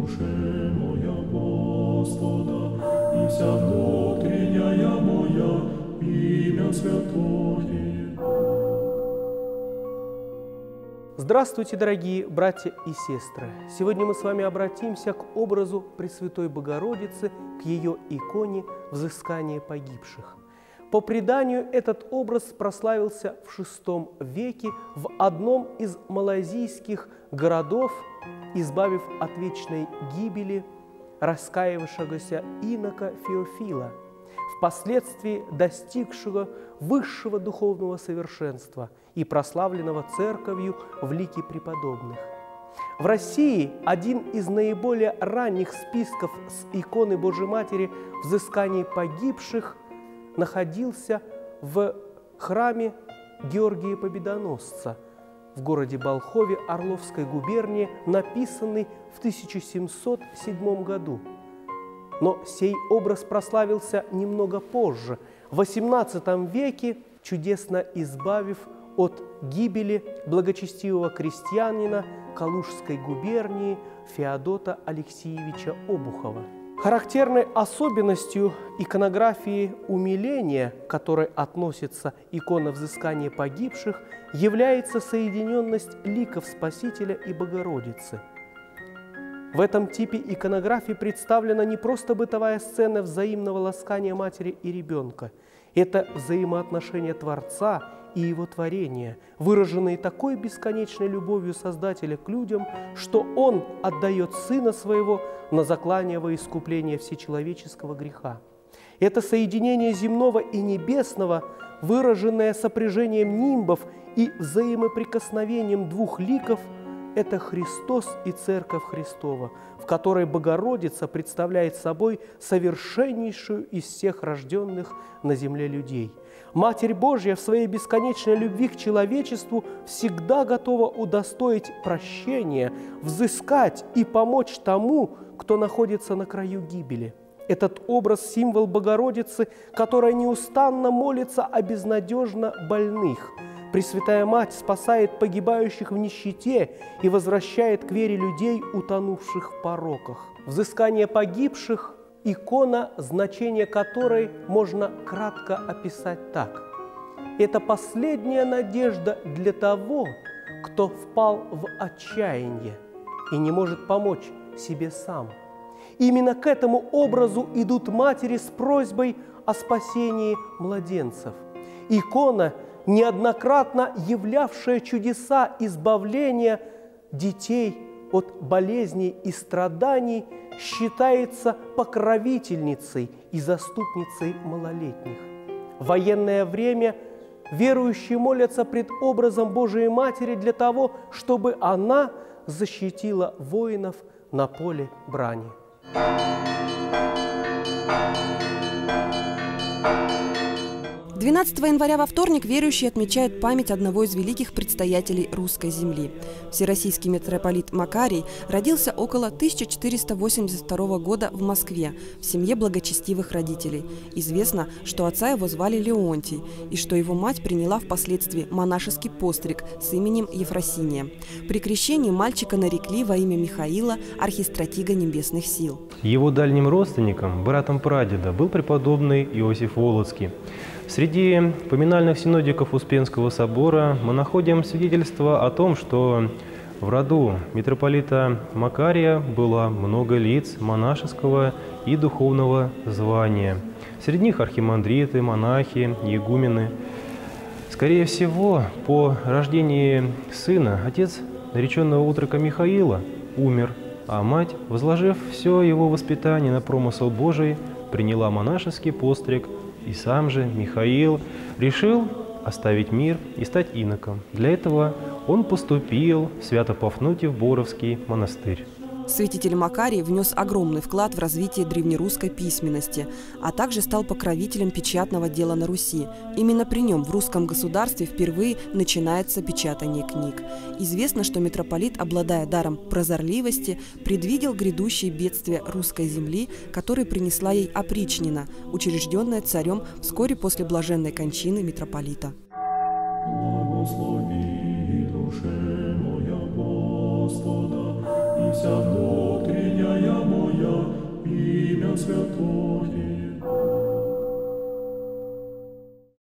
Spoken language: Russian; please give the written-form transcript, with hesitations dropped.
душе моя Господа, и вся внутренняя моя имя святое. Здравствуйте, дорогие братья и сестры! Сегодня мы с вами обратимся к образу Пресвятой Богородицы, к ее иконе «Взыскание погибших». По преданию, этот образ прославился в VI веке в одном из малайзийских городов, избавив от вечной гибели раскаявшегося инока Феофила, впоследствии достигшего высшего духовного совершенства и прославленного церковью в лике преподобных. В России один из наиболее ранних списков с иконы Божией Матери «Взыскание погибших» находился в храме Георгия Победоносца в городе Болхове Орловской губернии, написанный в 1707 году. Но сей образ прославился немного позже, в XVIII веке, чудесно избавив от гибели благочестивого крестьянина Калужской губернии Феодота Алексеевича Обухова. Характерной особенностью иконографии умиления, к которой относится икона «Взыскание погибших», является соединенность ликов Спасителя и Богородицы. В этом типе иконографии представлена не просто бытовая сцена взаимного ласкания матери и ребенка. Это взаимоотношения Творца и Его творения, выраженные такой бесконечной любовью Создателя к людям, что Он отдает Сына Своего на заклание во искупление всечеловеческого греха. Это соединение земного и небесного, выраженное сопряжением нимбов и взаимоприкосновением двух ликов, это Христос и Церковь Христова, в которой Богородица представляет собой совершеннейшую из всех рожденных на земле людей. Матерь Божья в своей бесконечной любви к человечеству всегда готова удостоить прощения, взыскать и помочь тому, кто находится на краю гибели. Этот образ – символ Богородицы, которая неустанно молится о безнадежно больных. Пресвятая Мать спасает погибающих в нищете и возвращает к вере людей, утонувших в пороках. Взыскание погибших – икона, значение которой можно кратко описать так. Это последняя надежда для того, кто впал в отчаяние и не может помочь себе сам. Именно к этому образу идут матери с просьбой о спасении младенцев. Икона, неоднократно являвшая чудеса избавления детей от болезней и страданий, считается покровительницей и заступницей малолетних. В военное время верующие молятся пред образом Божией Матери для того, чтобы она защитила воинов на поле брани. 12 января во вторник верующие отмечают память одного из великих предстоятелей русской земли. Всероссийский митрополит Макарий родился около 1482 года в Москве в семье благочестивых родителей. Известно, что отца его звали Леонтий и что его мать приняла впоследствии монашеский постриг с именем Ефросиния. При крещении мальчика нарекли во имя Михаила, архистратига небесных сил. Его дальним родственником, братом прадеда, был преподобный Иосиф Волоцкий. Среди поминальных синодиков Успенского собора мы находим свидетельство о том, что в роду митрополита Макария было много лиц монашеского и духовного звания. Среди них архимандриты, монахи, игумены. Скорее всего, по рождении сына отец нареченного утрока Михаила умер, а мать, возложив все его воспитание на промысел Божий, приняла монашеский постриг. И сам же Михаил решил оставить мир и стать иноком. Для этого он поступил в Свято-Пафнутьев-Боровский монастырь. Святитель Макарий внес огромный вклад в развитие древнерусской письменности, а также стал покровителем печатного дела на Руси. Именно при нем в русском государстве впервые начинается печатание книг. Известно, что митрополит, обладая даром прозорливости, предвидел грядущие бедствия русской земли, которые принесла ей опричнина, учрежденная царем вскоре после блаженной кончины митрополита. Благослови душе моя Господа, и вся внутренняя имя святое